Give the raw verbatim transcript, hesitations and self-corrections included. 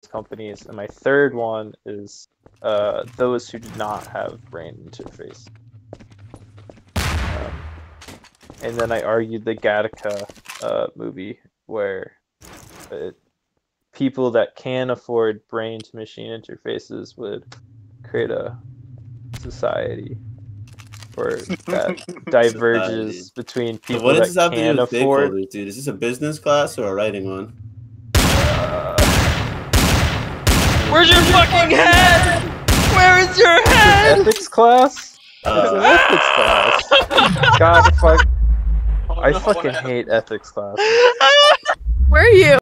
companies, and my third one is uh, those who do not have brain interface. Um, and then I argued the Gattaca uh, movie, where uh, people that can afford brain-to-machine interfaces would create a society where that diverges Society. between So people what that does this have to can do with afford. stakeholders, dude? Is this a business class or a writing one? Uh, Where's your fucking head? Where is your head? ethics class? Uh, It's an ethics class. God, fuck. I fucking hate ethics class. Where are you?